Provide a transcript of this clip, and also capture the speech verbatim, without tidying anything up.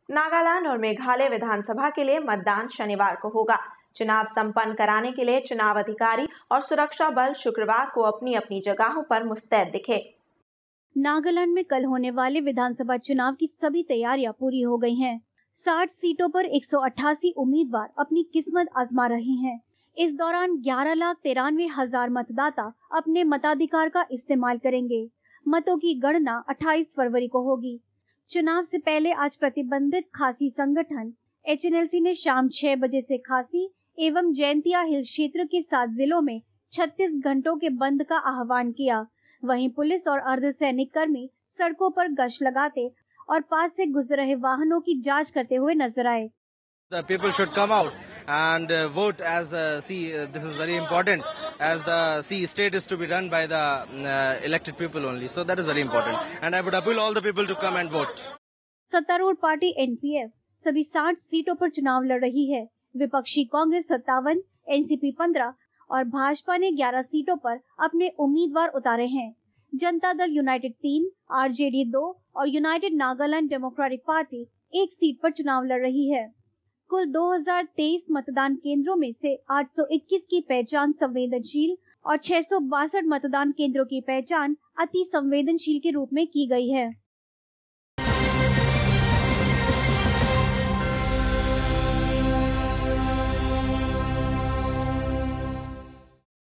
नागालैंड और मेघालय विधानसभा के लिए मतदान शनिवार को होगा। चुनाव संपन्न कराने के लिए चुनाव अधिकारी और सुरक्षा बल शुक्रवार को अपनी अपनी जगहों पर मुस्तैद दिखे। नागालैंड में कल होने वाले विधानसभा चुनाव की सभी तैयारियां पूरी हो गई हैं। साठ सीटों पर एक सौ अट्ठासी उम्मीदवार अपनी किस्मत आजमा रहे हैं। इस दौरान ग्यारह लाख तिरानवे हजार मतदाता अपने मताधिकार का इस्तेमाल करेंगे। मतों की गणना अट्ठाईस फरवरी को होगी। चुनाव से पहले आज प्रतिबंधित खासी संगठन एच एन एल सी ने शाम छह बजे से खासी एवं जैंतिया हिल क्षेत्र के सात जिलों में छत्तीस घंटों के बंद का आह्वान किया। वहीं पुलिस और अर्धसैनिक कर्मी सड़कों पर गश्त लगाते और पास से गुजर रहे वाहनों की जांच करते हुए नजर आए। The people should come out and uh, vote as uh, see uh, this is very important as the see state is to be run by the uh, elected people only, so that is very important and I would appeal all the people to come and vote. सत्तारूढ़ party N P F सभी साठ सीटों पर चुनाव लड़ रही है। विपक्षी कांग्रेस सत्तावन, एन सी पी पंद्रह और भाजपा ने ग्यारह सीटों पर अपने उम्मीदवार उतारे हैं। जनता दल यूनाइटेड तीन, आर जे डी दो और यूनाइटेड नागालैंड डेमोक्रेटिक पार्टी एक सीट पर चुनाव लड़ रही है। कुल दो हज़ार तेईस मतदान केंद्रों में से आठ सौ इक्कीस की पहचान संवेदनशील और छह सौ बासठ मतदान केंद्रों की पहचान अति संवेदनशील के रूप में की गई है।